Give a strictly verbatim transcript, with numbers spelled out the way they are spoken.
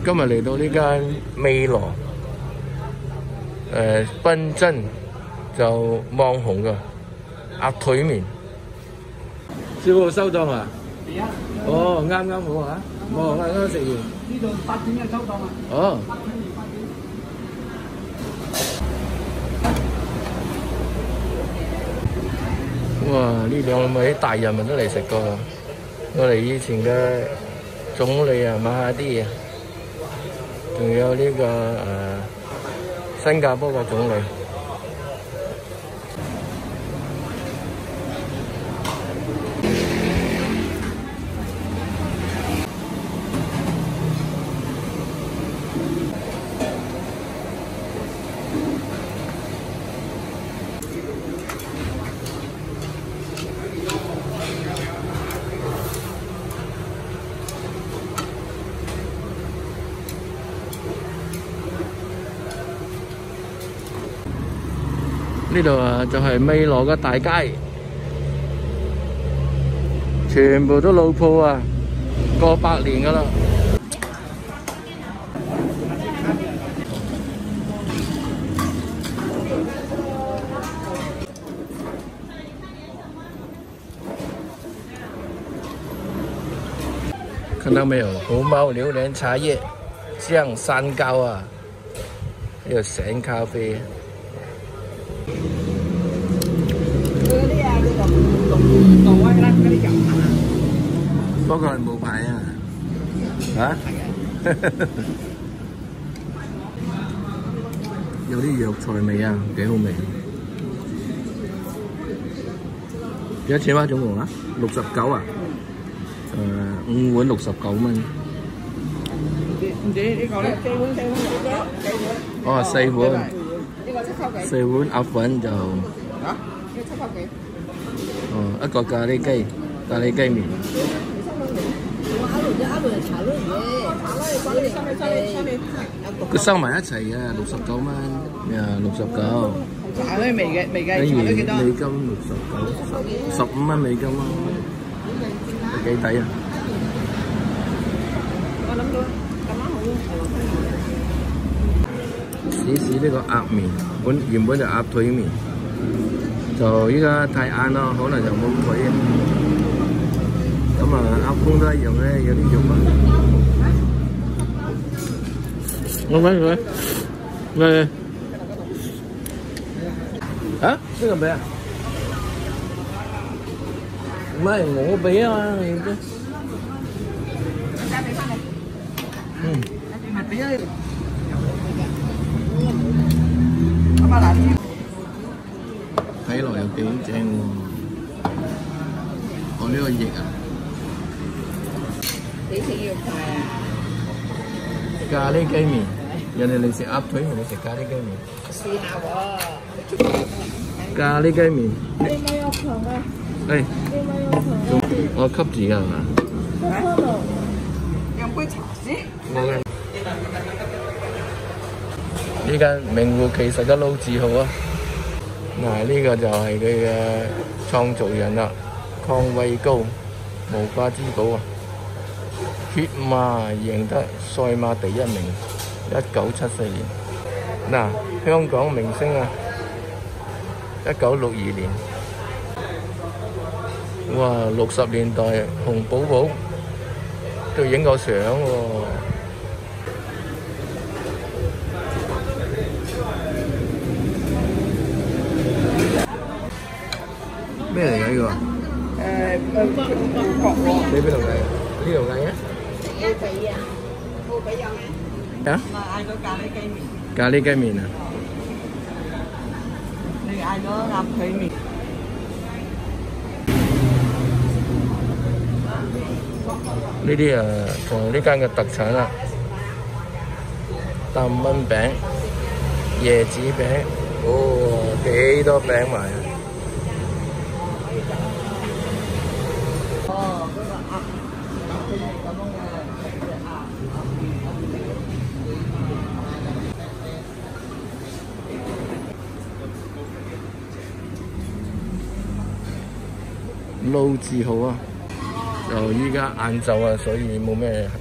今日嚟到呢間美羅誒賓珍就網紅嘅鴨腿麵。師傅收檔啊？係啊。哦，啱啱好啊！哦，啱啱食完。呢度八點嘅收檔啊。哦。哇！呢兩位大人物都嚟食過，我哋以前嘅總理啊，馬哈蒂啊。仲有呢、這個誒、呃、新加坡嘅總理。呢度啊就係美羅嘅大街，全部都老鋪啊，過百年噶啦。看到沒有？紅毛榴蓮茶葉醬山糕啊，還有醒咖啡。嗰個係冇牌啊！嚇？有啲藥材味啊，幾好味。幾多錢啊？總共啊？六十九啊？誒、呃，五碗六十九蚊。唔知呢個咧？四碗四碗幾多？哦，四碗。呢個七扣幾？四碗鴨粉就嚇？呢個七扣幾？哦，一個咖喱雞，咖喱雞麵。佢收埋一齊嘅，六十九蚊，啊六十九。茶咧未嘅，未計，茶都幾多？美金六十九，十五蚊美金咯，幾抵啊！我諗到咁啱好。試試呢個鴨麵，本原本就鴨腿麵，就依家太晏咯，可能就冇腿。咁啊，鴨公都一樣咧，有啲肉啊。我揾佢，喂，啊？邊個俾啊？唔係我俾啊嘛，你都。嗯。咪俾咗你。阿爸拿啲。睇落又幾正喎！我呢個翼啊。幾錢要快啊？咖喱雞麵，人哋嚟食鴨腿，人哋食咖喱雞麵。試下喎。咖喱雞麵。你咪有糖啊？誒。你咪有糖啊？我吸住㗎係嘛？飲杯茶先。冇嘅。呢間名副其實嘅老字號啊！嗱，呢個就係佢嘅創造人啦，抗畏高，無價之寶啊！血馬贏得賽馬第一名，一九七四年。嗱，香港明星啊，一九六二年。哇，六十年代洪寶寶都影過相喎。咩嚟㗎呢個？誒誒，中國喎。你邊度計？呢度計啊？一比啊，冇比有咩？啊？我嗌咗咖喱雞麵。咖喱雞麵啊？你嗌咗鴨腿麵。呢啲啊，同呢間嘅特產啦，擔蚊餅、椰子餅，哦，幾多餅埋啊！哦，嗰個鴨鴨腿麵咁樣嘅。老字號啊！就依家晏晝啊，所以冇咩